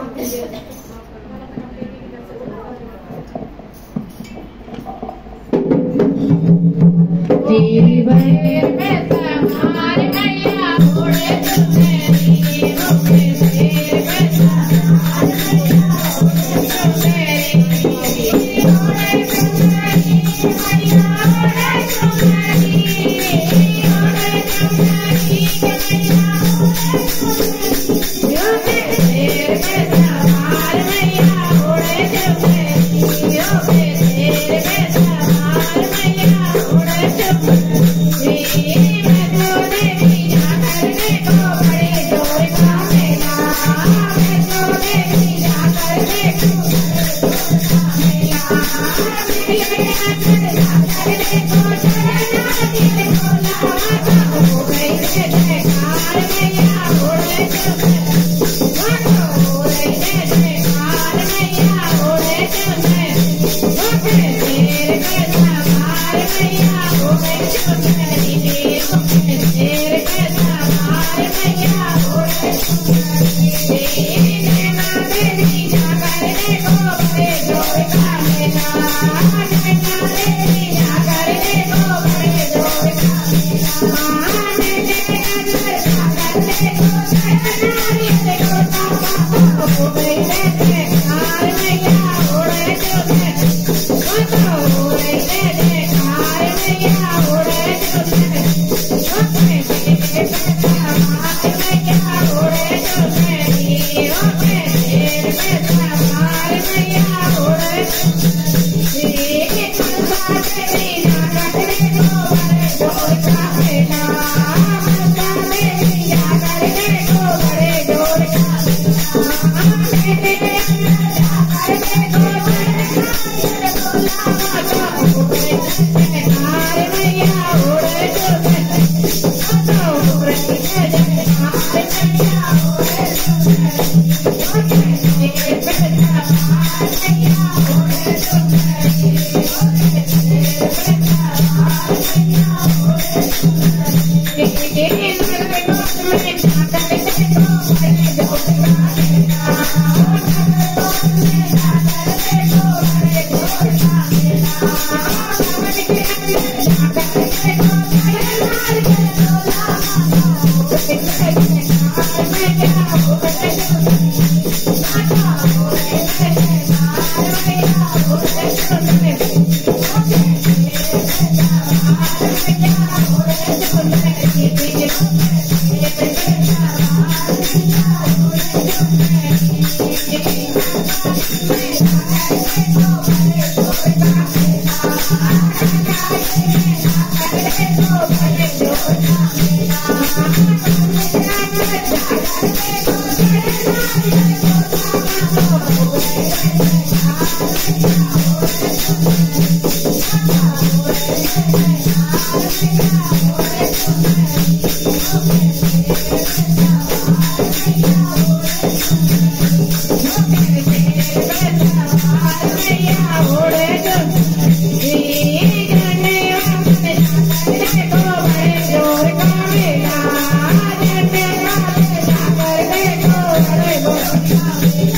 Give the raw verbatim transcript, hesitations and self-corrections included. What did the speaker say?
तेरी बहर में समार मैया उड़े चुमेरी हो तेरे में समार मैया उड़े चुमेरी उड़े चुमेरी मैया उड़े चुमेरी उड़े चुमेरी मैया उड़े चुमेरी तेरे में समार मैया उड़े चुमेरी हो तेरे में समार मैया उड़े चुमेरी मैं तो देवी जा करने को बड़े जोर का मेला मैं तो देवी जा करने को बड़े जोर का मेला मेरे अंदर जा करने को चढ़ना दिल को लावा हो गई है जयकार मैया उड़े चुमेरी हो गई है जयकार मैया उड़े चुमेरी हो तेरे में समार मैया उड़े चुमेरी हो तेरे में समार मैया उड़े चुमेरी नैना देवी जा करने को बड़े जोर का मेला नैना देवी जा करने को बड़े जोर का मेला मेरे अंदर जा करने को चढ़ना दिल को लावा हो गई है जयकार मैया उड़े चुमेरी हो गई है जयकार मैया उड़े चुमेरी हो तेरे में समार मैया उड़े चुमेरी हो तेरे में समार मैया उड़े चुमेरी मनसा देवी जा करने को बड़े जोर का मेला मनसा देवी जा करने को बड़े जोर का मेला मेरे अंदर जा करने को चढ़ना दिल को लावा हो गई है जयकार मैया उड़े चुमेरी हो गई है जयकार मैया उड़े चुमेरी हो तेरे में समार मैया उड़े चुमेरी हो तेरे में समार मैया उड़े चुमेरी तेरे नगर कोट में जा करने को बड़े जोर का मेला नगर कोट में जा करने को बड़े जोर का मेला मन के अंदर जा करने को चढ़ना दिल को लावा हो गई है जयकार मैया उड़े चुमेरी हो गई है जयकार मैया उड़े चुमेरी हो तेरे में समार मैया उड़े चुमेरी हो तेरे में समार मैया उड़े चुमेरी Thank you.